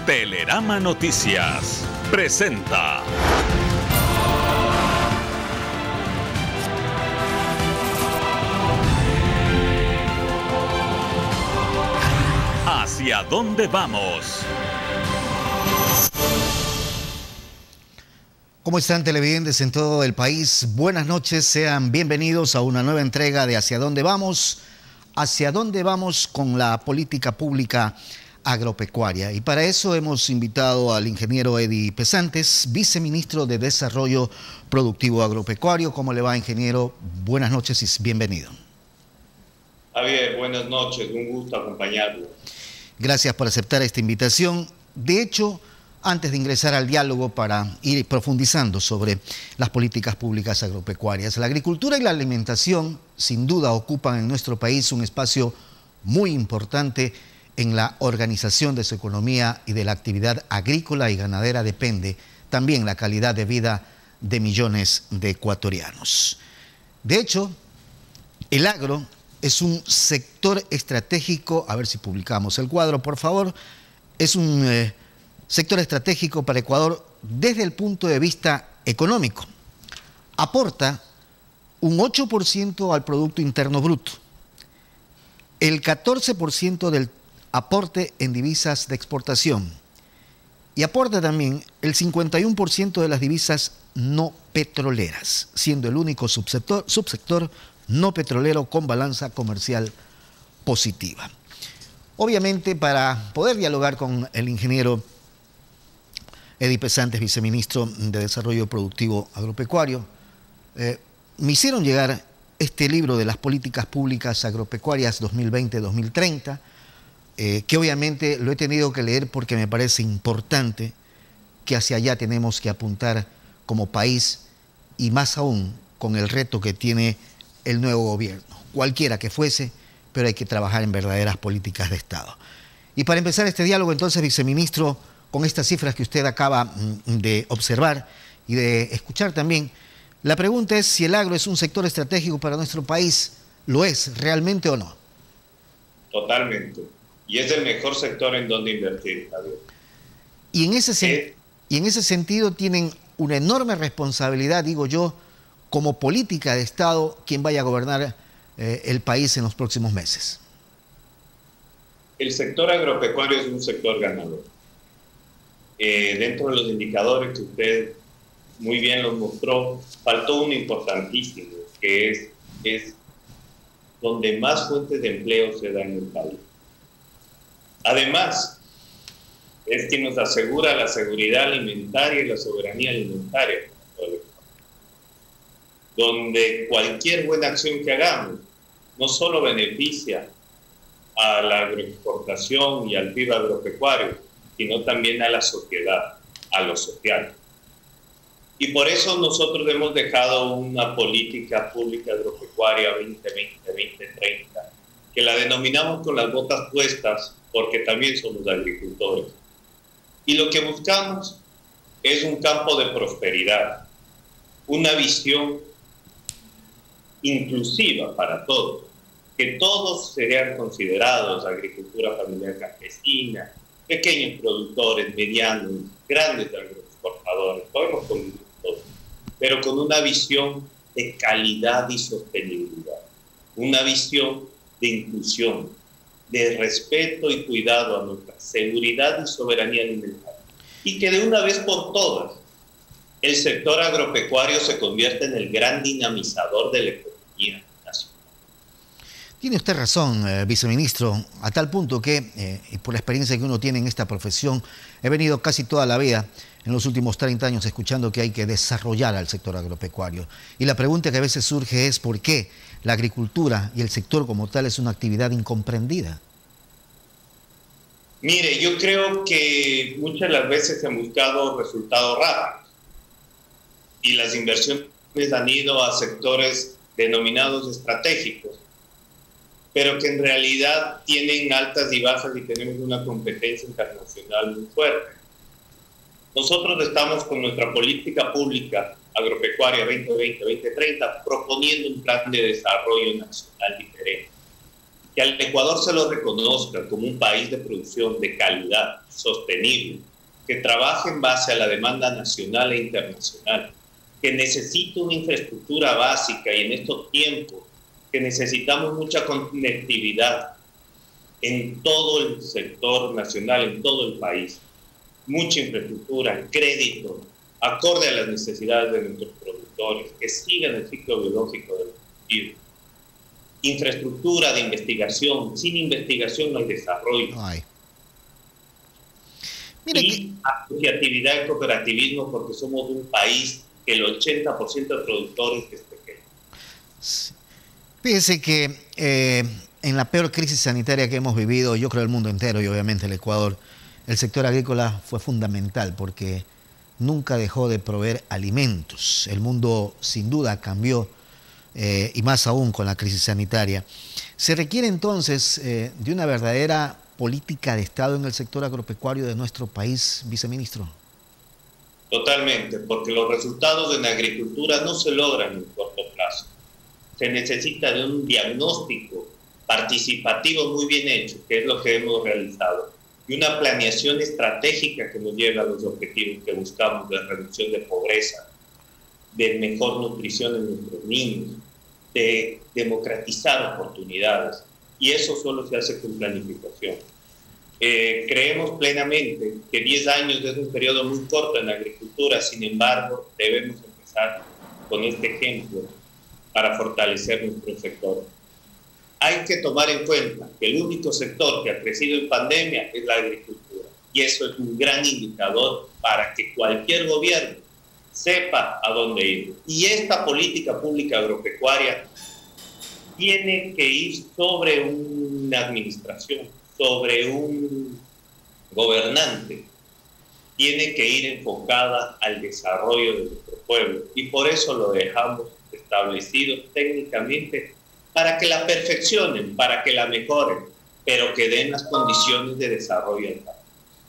Telerama Noticias presenta ¿Hacia dónde vamos? ¿Cómo están, televidentes en todo el país? Buenas noches, sean bienvenidos a una nueva entrega de ¿Hacia dónde vamos? ¿Hacia dónde vamos con la política pública agropecuaria? Y para eso hemos invitado al ingeniero Eddie Pesantes, viceministro de Desarrollo Productivo Agropecuario. ¿Cómo le va, ingeniero? Buenas noches y bienvenido. Javier, buenas noches, un gusto acompañarlo. Gracias por aceptar esta invitación. De hecho, antes de ingresar al diálogo para ir profundizando sobre las políticas públicas agropecuarias, la agricultura y la alimentación sin duda ocupan en nuestro país un espacio muy importante en la organización de su economía, y de la actividad agrícola y ganadera depende también la calidad de vida de millones de ecuatorianos. De hecho, el agro es un sector estratégico, a ver si publicamos el cuadro, por favor, es un sector estratégico para Ecuador desde el punto de vista económico. Aporta un 8% al Producto Interno Bruto, el 14% del aporte en divisas de exportación y aporta también el 51% de las divisas no petroleras, siendo el único subsector no petrolero con balanza comercial positiva. Obviamente, para poder dialogar con el ingeniero Eddie Pesantes, viceministro de Desarrollo Productivo Agropecuario, me hicieron llegar este libro de las políticas públicas agropecuarias 2020-2030, que obviamente lo he tenido que leer porque me parece importante que hacia allá tenemos que apuntar como país, y más aún con el reto que tiene el nuevo gobierno, cualquiera que fuese, pero hay que trabajar en verdaderas políticas de Estado. Y para empezar este diálogo, entonces, viceministro, con estas cifras que usted acaba de observar y de escuchar también, la pregunta es si el agro es un sector estratégico para nuestro país. ¿Lo es realmente o no? Totalmente. Y es el mejor sector en donde invertir, Javier. Y en ese sentido tienen una enorme responsabilidad, digo yo, como política de Estado, quien vaya a gobernar el país en los próximos meses. El sector agropecuario es un sector ganador. Dentro de los indicadores que usted muy bien los mostró, faltó uno importantísimo, que es donde más fuentes de empleo se dan en el país. Además, es quien nos asegura la seguridad alimentaria y la soberanía alimentaria, donde cualquier buena acción que hagamos no solo beneficia a la agroexportación y al PIB agropecuario, sino también a la sociedad, a lo social. Y por eso nosotros hemos dejado una política pública agropecuaria 2020-2030, que la denominamos con las botas puestas, porque también somos agricultores. Y lo que buscamos es un campo de prosperidad, una visión inclusiva para todos, que todos sean considerados agricultura familiar campesina, pequeños productores, medianos, grandes agroexportadores, podemos convivir todos, pero con una visión de calidad y sostenibilidad, una visión de inclusión, de respeto y cuidado a nuestra seguridad y soberanía alimentaria, y que de una vez por todas el sector agropecuario se convierta en el gran dinamizador de la economía nacional. Tiene usted razón, viceministro, a tal punto que, por la experiencia que uno tiene en esta profesión, he venido casi toda la vida, en los últimos 30 años, escuchando que hay que desarrollar al sector agropecuario. Y la pregunta que a veces surge es ¿por qué la agricultura y el sector como tal es una actividad incomprendida? Mire, yo creo que muchas de las veces se han buscado resultados rápidos y las inversiones han ido a sectores denominados estratégicos, pero que en realidad tienen altas y bajas y tenemos una competencia internacional muy fuerte. Nosotros estamos con nuestra política pública agropecuaria 2020-2030 proponiendo un plan de desarrollo nacional diferente. que al Ecuador se lo reconozca como un país de producción de calidad, sostenible, que trabaja en base a la demanda nacional e internacional, que necesita una infraestructura básica y en estos tiempos que necesitamos mucha conectividad en todo el sector nacional, en todo el país, mucha infraestructura, crédito, acorde a las necesidades de nuestros productores, que sigan el ciclo biológico del cultivo. Infraestructura de investigación, sin investigación no hay desarrollo. Ay. Y asociatividad y cooperativismo, porque somos un país que el 80% de productores es pequeño. Sí. Fíjese que en la peor crisis sanitaria que hemos vivido, yo creo el mundo entero y obviamente el Ecuador, el sector agrícola fue fundamental porque nunca dejó de proveer alimentos. El mundo sin duda cambió y más aún con la crisis sanitaria. Se requiere entonces de una verdadera política de Estado en el sector agropecuario de nuestro país, viceministro. Totalmente, porque los resultados en la agricultura no se logran en corto plazo. Se necesita de un diagnóstico participativo muy bien hecho, que es lo que hemos realizado, y una planeación estratégica que nos lleve a los objetivos que buscamos de reducción de pobreza, de mejor nutrición en nuestros niños, de democratizar oportunidades. Y eso solo se hace con planificación. Creemos plenamente que 10 años es un periodo muy corto en la agricultura, sin embargo, debemos empezar con este ejemplo para fortalecer nuestro sector. Hay que tomar en cuenta que el único sector que ha crecido en pandemia es la agricultura, y eso es un gran indicador para que cualquier gobierno sepa a dónde ir. Y esta política pública agropecuaria tiene que ir sobre una administración, sobre un gobernante. Tiene que ir enfocada al desarrollo de nuestro pueblo. Y por eso lo dejamos establecido técnicamente para que la perfeccionen, para que la mejoren, pero que den las condiciones de desarrollo al país.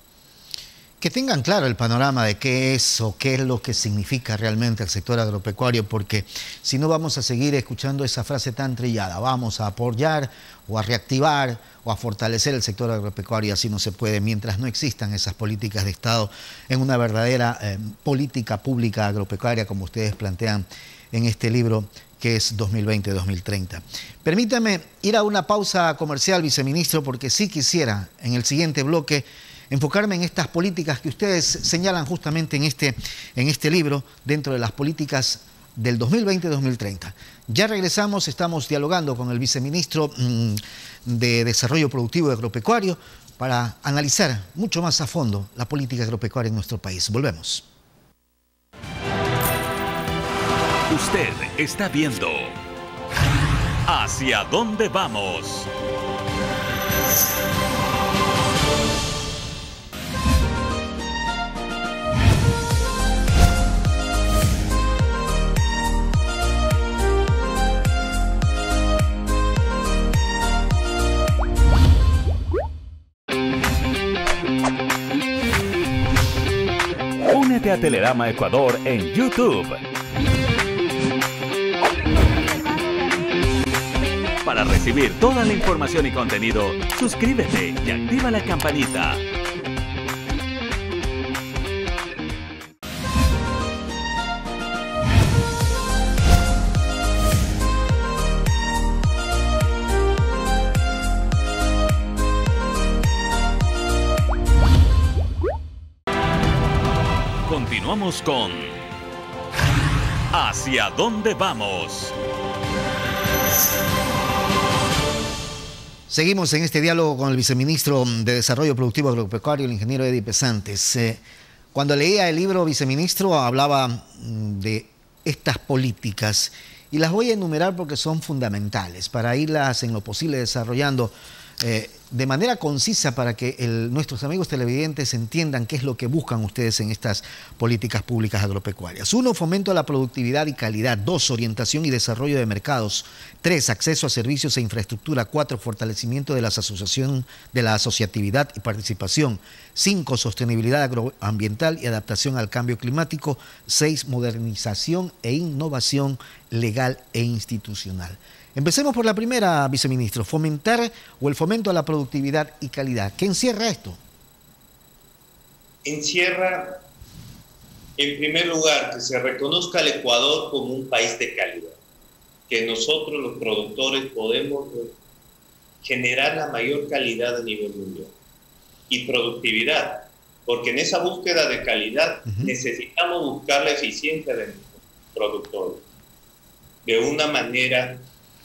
Que tengan claro el panorama de qué es o qué es lo que significa realmente el sector agropecuario, porque si no vamos a seguir escuchando esa frase tan trillada, vamos a apoyar o a reactivar o a fortalecer el sector agropecuario, así no se puede, mientras no existan esas políticas de Estado en una verdadera política pública agropecuaria, como ustedes plantean en este libro que es 2020-2030. Permítame ir a una pausa comercial, viceministro, porque sí quisiera en el siguiente bloque enfocarme en estas políticas que ustedes señalan justamente en este libro, dentro de las políticas del 2020-2030. Ya regresamos, estamos dialogando con el viceministro de Desarrollo Productivo y Agropecuario para analizar mucho más a fondo la política agropecuaria en nuestro país. Volvemos. Usted está viendo ¿Hacia dónde vamos? Únete a Telerama Ecuador en YouTube. Para recibir toda la información y contenido, suscríbete y activa la campanita. Continuamos con ¿Hacia dónde vamos? Seguimos en este diálogo con el viceministro de Desarrollo Productivo Agropecuario, el ingeniero Eddie Pesantes. Cuando leía el libro, viceministro, hablaba de estas políticas y las voy a enumerar porque son fundamentales para irlas en lo posible desarrollando de manera concisa para que nuestros amigos televidentes entiendan qué es lo que buscan ustedes en estas políticas públicas agropecuarias. 1, fomento a la productividad y calidad. 2, orientación y desarrollo de mercados. 3, acceso a servicios e infraestructura. 4, fortalecimiento de la asociatividad y participación. 5, sostenibilidad agroambiental y adaptación al cambio climático. 6, modernización e innovación legal e institucional. Empecemos por la primera, viceministro, fomentar o el fomento a la productividad y calidad. ¿Qué encierra esto? Encierra, en primer lugar, que se reconozca al Ecuador como un país de calidad, que nosotros los productores podemos generar la mayor calidad a nivel mundial y productividad, porque en esa búsqueda de calidad necesitamos buscar la eficiencia de nuestros productores de una manera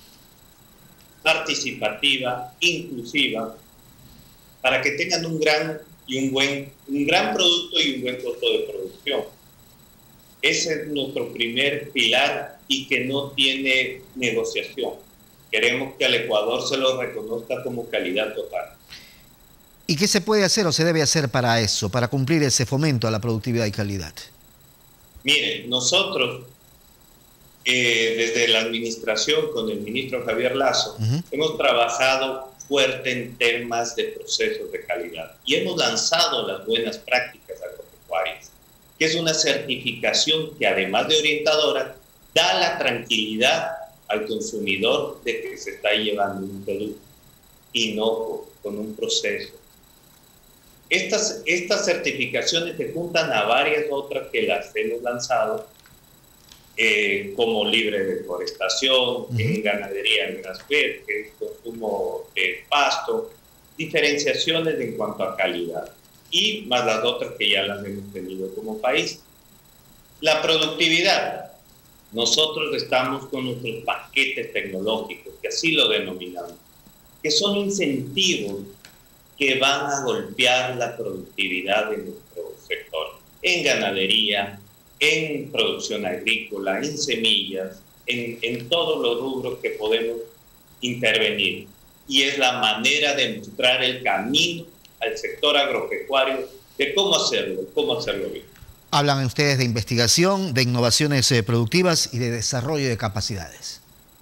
participativa, inclusiva, para que tengan un gran producto y un buen costo de producción. Ese es nuestro primer pilar y que no tiene negociación. Queremos que al Ecuador se lo reconozca como calidad total. ¿Y qué se puede hacer o se debe hacer para eso, para cumplir ese fomento a la productividad y calidad? Miren, nosotros, desde la administración con el ministro Javier Lasso, hemos trabajado fuerte en temas de procesos de calidad y hemos lanzado las buenas prácticas agropecuarias, que es una certificación que, además de orientadora, da la tranquilidad al consumidor de que se está llevando un producto inocuo, con un proceso. Estas certificaciones se juntan a varias otras que las hemos lanzado, como libre deforestación, en ganadería en grass-fed, que es consumo de pasto, diferenciaciones en cuanto a calidad, y más las otras que ya las hemos tenido como país. La productividad. Nosotros estamos con nuestros paquetes tecnológicos, que así lo denominamos, que son incentivos que van a golpear la productividad de nuestro sector, en ganadería, en producción agrícola, en semillas, en todos los rubros que podemos intervenir. Y es la manera de mostrar el camino al sector agropecuario de cómo hacerlo bien. Hablan ustedes de investigación, de innovaciones productivas y de desarrollo de capacidades.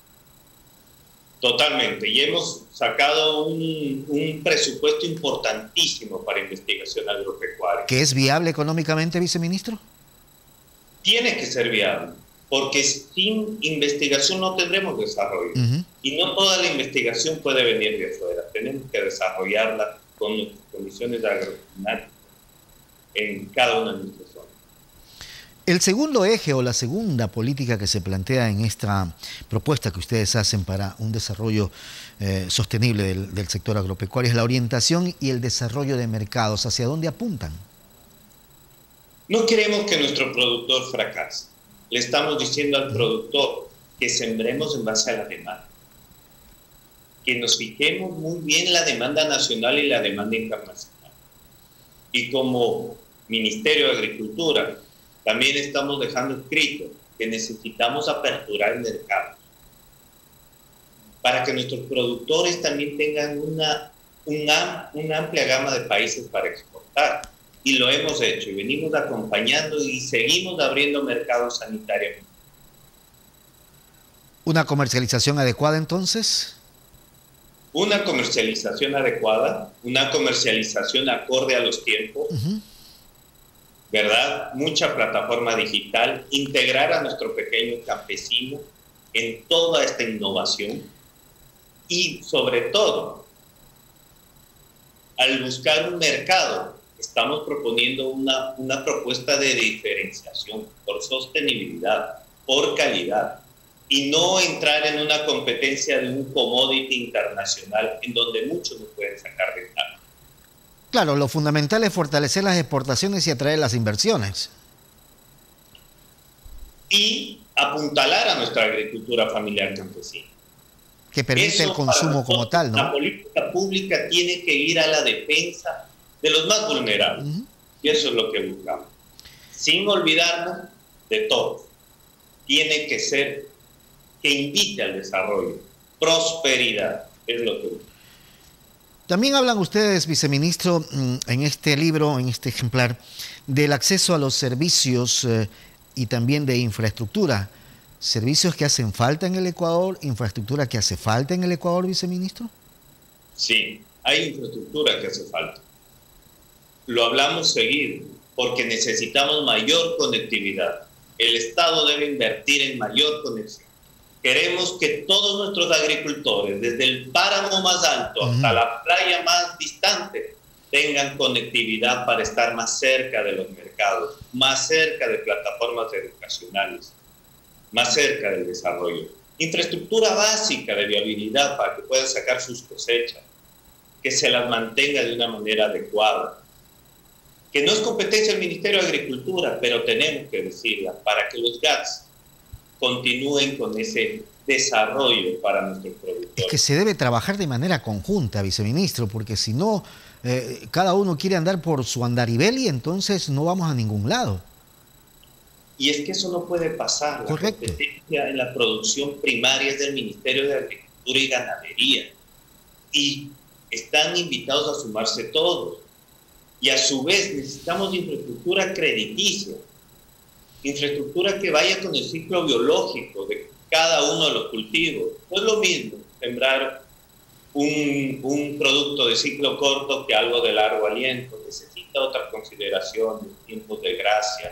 Totalmente. Y hemos sacado un presupuesto importantísimo para investigación agropecuaria. ¿Que es viable económicamente, viceministro? Tiene que ser viable, porque sin investigación no tendremos desarrollo. Y no toda la investigación puede venir de afuera. Tenemos que desarrollarla con nuestras condiciones agroclimáticas en cada una de nuestras zonas. El segundo eje o la segunda política que se plantea en esta propuesta que ustedes hacen para un desarrollo sostenible del sector agropecuario es la orientación y el desarrollo de mercados. ¿Hacia dónde apuntan? No queremos que nuestro productor fracase. Le estamos diciendo al productor que sembremos en base a la demanda, que nos fijemos muy bien la demanda nacional y la demanda internacional. Y como Ministerio de Agricultura, también estamos dejando escrito que necesitamos aperturar el mercado para que nuestros productores también tengan una amplia gama de países para exportar. Y lo hemos hecho y venimos acompañando y seguimos abriendo mercados sanitarios. ¿Una comercialización adecuada entonces? Una comercialización adecuada, una comercialización acorde a los tiempos, ¿verdad? Mucha plataforma digital, integrar a nuestro pequeño campesino en toda esta innovación y, sobre todo, al buscar un mercado, estamos proponiendo una propuesta de diferenciación por sostenibilidad, por calidad, y no entrar en una competencia de un commodity internacional en donde muchos nos pueden sacar ventaja. Claro, lo fundamental es fortalecer las exportaciones y atraer las inversiones. Y apuntalar a nuestra agricultura familiar campesina. Que permite el consumo como tal, ¿no? La política pública tiene que ir a la defensa de los más vulnerables. Y eso es lo que buscamos. Sin olvidarnos de todos. Tiene que ser que invite al desarrollo. Prosperidad es lo que buscamos. También hablan ustedes, viceministro, en este libro, en este ejemplar, del acceso a los servicios y también de infraestructura. ¿Servicios que hacen falta en el Ecuador? ¿Infraestructura que hace falta en el Ecuador, viceministro? Sí, hay infraestructura que hace falta. Lo hablamos seguido, porque necesitamos mayor conectividad. El Estado debe invertir en mayor conexión. Queremos que todos nuestros agricultores, desde el páramo más alto hasta la playa más distante, tengan conectividad para estar más cerca de los mercados, más cerca de plataformas educacionales, más cerca del desarrollo. Infraestructura básica de viabilidad para que puedan sacar sus cosechas, que se las mantenga de una manera adecuada, que no es competencia del Ministerio de Agricultura, pero tenemos que decirla, para que los GATS continúen con ese desarrollo para nuestros productores. Es que se debe trabajar de manera conjunta, viceministro, porque si no, cada uno quiere andar por su andarivel y entonces no vamos a ningún lado. Y es que eso no puede pasar. Correcto. La competencia en la producción primaria es del Ministerio de Agricultura y Ganadería. Y están invitados a sumarse todos. Y a su vez necesitamos infraestructura crediticia, infraestructura que vaya con el ciclo biológico de cada uno de los cultivos. No es lo mismo sembrar un producto de ciclo corto que algo de largo aliento. Necesita otra consideración, tiempos de gracia,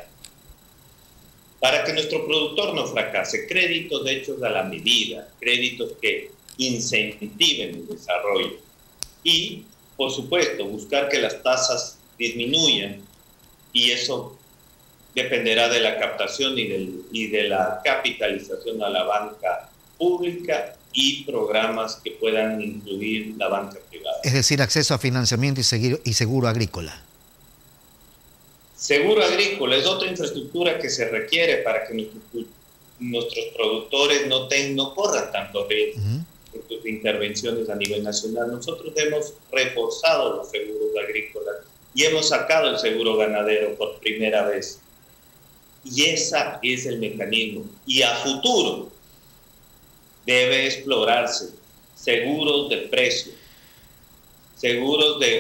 para que nuestro productor no fracase. Créditos hechos a la medida, créditos que incentiven el desarrollo. Y, por supuesto, buscar que las tasas disminuyan, y eso dependerá de la captación y de la capitalización a la banca pública y programas que puedan incluir la banca privada. Es decir, acceso a financiamiento y seguro agrícola. Seguro agrícola es otra infraestructura que se requiere para que nuestros productores no corran tanto riesgo de intervenciones a nivel nacional. Nosotros hemos reforzado los seguros agrícolas y hemos sacado el seguro ganadero por primera vez. Y ese es el mecanismo. Y a futuro debe explorarse seguros de precio, seguros de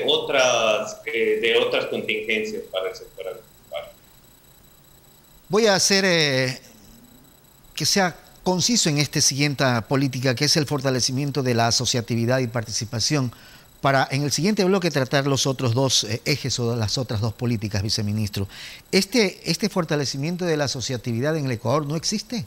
otras contingencias para el sector agropecuario. Voy a hacer que sea conciso en esta siguiente política, que es el fortalecimiento de la asociatividad y participación, para en el siguiente bloque tratar los otros dos ejes o las otras dos políticas, viceministro. ¿Este fortalecimiento de la asociatividad en el Ecuador no existe?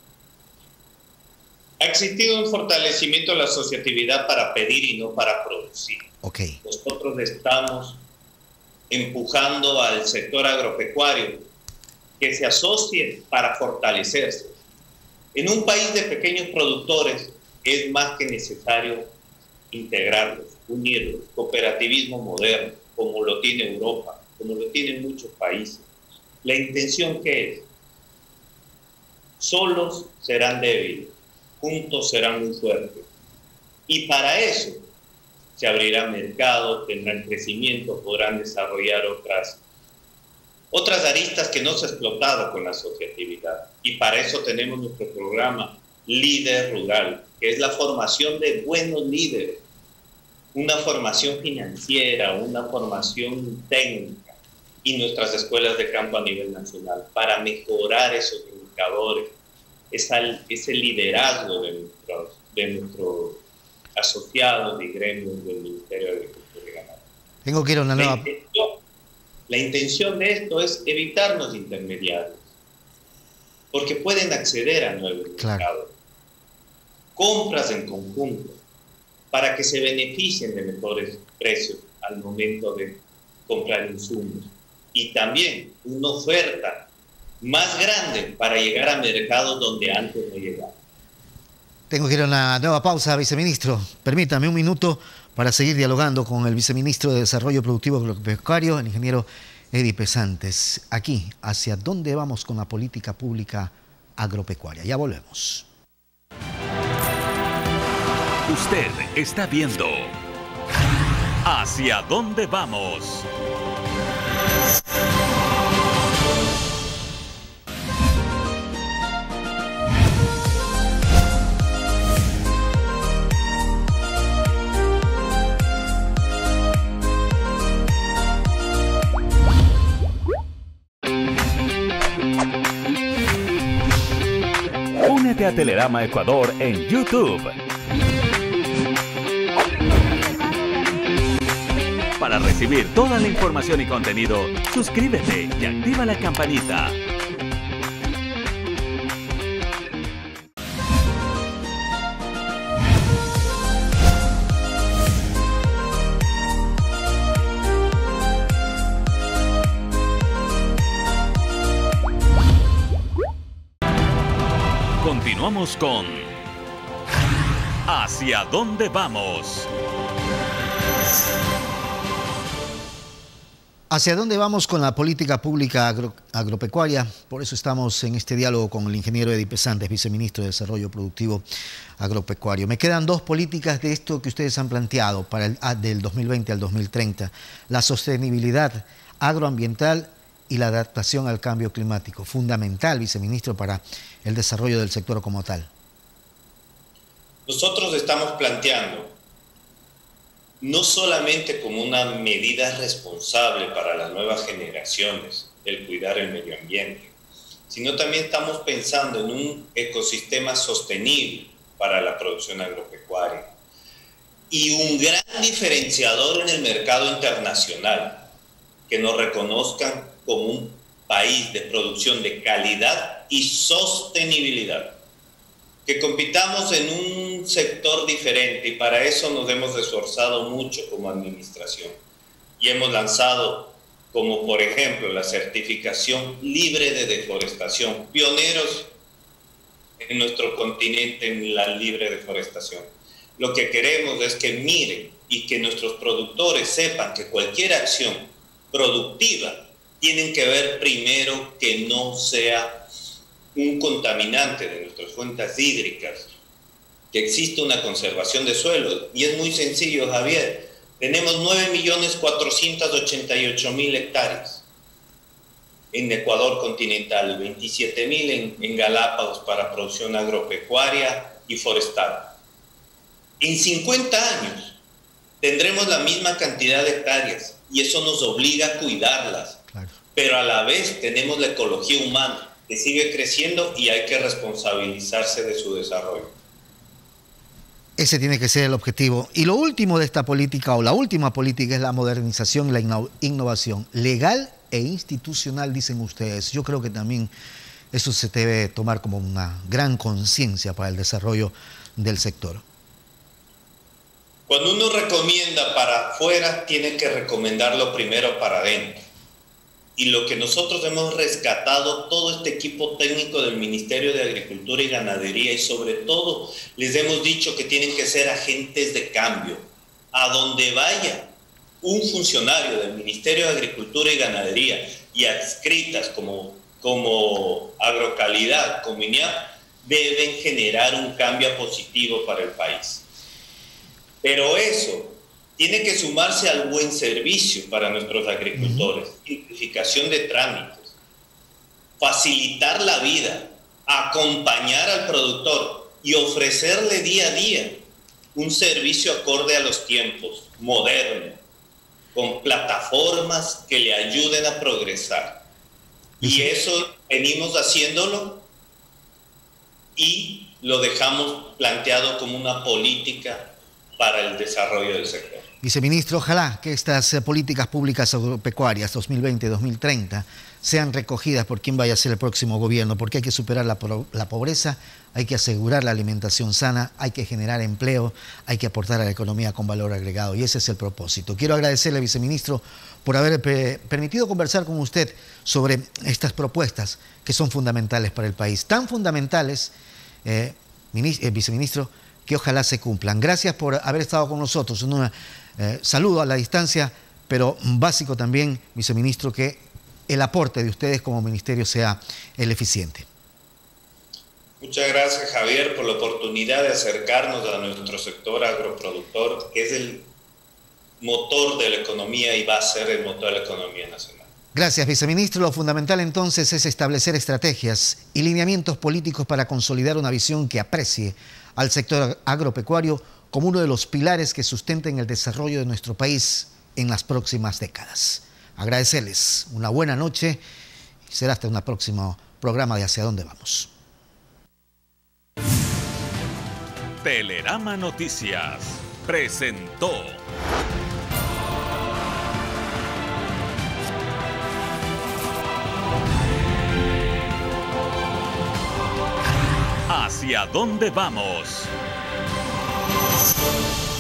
Ha existido un fortalecimiento de la asociatividad para pedir y no para producir. Okay. Nosotros estamos empujando al sector agropecuario que se asocie para fortalecerse. En un país de pequeños productores es más que necesario integrarlos, unirlos, cooperativismo moderno, como lo tiene Europa, como lo tienen muchos países. ¿La intención qué es? Solos serán débiles, juntos serán muy fuertes. Y para eso se abrirá mercado, tendrán crecimiento, podrán desarrollar otras aristas que no se ha explotado con la asociatividad. Y para eso tenemos nuestro programa Líder Rural, que es la formación de buenos líderes, una formación financiera, una formación técnica y nuestras escuelas de campo a nivel nacional para mejorar esos indicadores, ese liderazgo de nuestros asociados y gremios del Ministerio de Agricultura y Ganadería. Tengo que ir a una nueva... La intención de esto es evitarnos intermediarios, porque pueden acceder a nuevos mercados. Compras en conjunto, para que se beneficien de mejores precios al momento de comprar insumos. Y también una oferta más grande para llegar a mercados donde antes no llegaba. Tengo que ir a una nueva pausa, viceministro. Permítame un minuto para seguir dialogando con el viceministro de Desarrollo Productivo Agropecuario, el ingeniero Eddie Pesantes. Aquí, ¿hacia dónde vamos con la política pública agropecuaria? Ya volvemos. Usted está viendo ¿Hacia dónde vamos? Únete a Telerama Ecuador en YouTube. Para recibir toda la información y contenido, suscríbete y activa la campanita. Continuamos con ¿Hacia dónde vamos? ¿Hacia dónde vamos con la política pública agropecuaria? Por eso estamos en este diálogo con el ingeniero Eddie Pesantes, viceministro de Desarrollo Productivo Agropecuario. Me quedan dos políticas de esto que ustedes han planteado para del 2020 al 2030. La sostenibilidad agroambiental y la adaptación al cambio climático. Fundamental, viceministro, para el desarrollo del sector como tal. Nosotros estamos planteando no solamente como una medida responsable para las nuevas generaciones, el cuidar el medio ambiente, sino también estamos pensando en un ecosistema sostenible para la producción agropecuaria y un gran diferenciador en el mercado internacional, que nos reconozcan como un país de producción de calidad y sostenibilidad. Que compitamos en un sector diferente y para eso nos hemos esforzado mucho como administración y hemos lanzado como por ejemplo la certificación libre de deforestación, pioneros en nuestro continente en la libre deforestación. Lo que queremos es que miren y que nuestros productores sepan que cualquier acción productiva tienen que ver primero que no sea un contaminante de nuestras fuentes hídricas, que existe una conservación de suelo. Y es muy sencillo, Javier. Tenemos 9.488.000 hectáreas en Ecuador continental, 27.000 en Galápagos para producción agropecuaria y forestal. En 50 años tendremos la misma cantidad de hectáreas y eso nos obliga a cuidarlas. Claro. Pero a la vez tenemos la ecología humana, que sigue creciendo y hay que responsabilizarse de su desarrollo. Ese tiene que ser el objetivo. Y lo último de esta política, o la última política, es la modernización y la innovación legal e institucional, dicen ustedes. Yo creo que también eso se debe tomar como una gran conciencia para el desarrollo del sector. Cuando uno recomienda para afuera, tiene que recomendarlo primero para adentro. Y lo que nosotros hemos rescatado, todo este equipo técnico del Ministerio de Agricultura y Ganadería, y sobre todo les hemos dicho que tienen que ser agentes de cambio. A donde vaya un funcionario del Ministerio de Agricultura y Ganadería y adscritas como Agrocalidad, como INEAP, deben generar un cambio positivo para el país. Pero eso tiene que sumarse al buen servicio para nuestros agricultores, simplificación de trámites, facilitar la vida, acompañar al productor y ofrecerle día a día un servicio acorde a los tiempos, moderno, con plataformas que le ayuden a progresar. Y eso venimos haciéndolo y lo dejamos planteado como una política para el desarrollo del sector. Viceministro, ojalá que estas políticas públicas agropecuarias 2020-2030 sean recogidas por quien vaya a ser el próximo gobierno, porque hay que superar la pobreza, hay que asegurar la alimentación sana, hay que generar empleo, hay que aportar a la economía con valor agregado, y ese es el propósito. Quiero agradecerle, viceministro, por haber permitido conversar con usted sobre estas propuestas que son fundamentales para el país, tan fundamentales, viceministro, que ojalá se cumplan. Gracias por haber estado con nosotros. Un saludo a la distancia, pero básico también, viceministro, que el aporte de ustedes como ministerio sea el eficiente. Muchas gracias, Javier, por la oportunidad de acercarnos a nuestro sector agroproductor, que es el motor de la economía y va a ser el motor de la economía nacional. Gracias, viceministro. Lo fundamental entonces es establecer estrategias y lineamientos políticos para consolidar una visión que aprecie al sector agropecuario como uno de los pilares que sustenten el desarrollo de nuestro país en las próximas décadas. Agradecerles una buena noche y será hasta un próximo programa de Hacia Dónde Vamos. Telerama Noticias presentó ¿Hacia dónde vamos?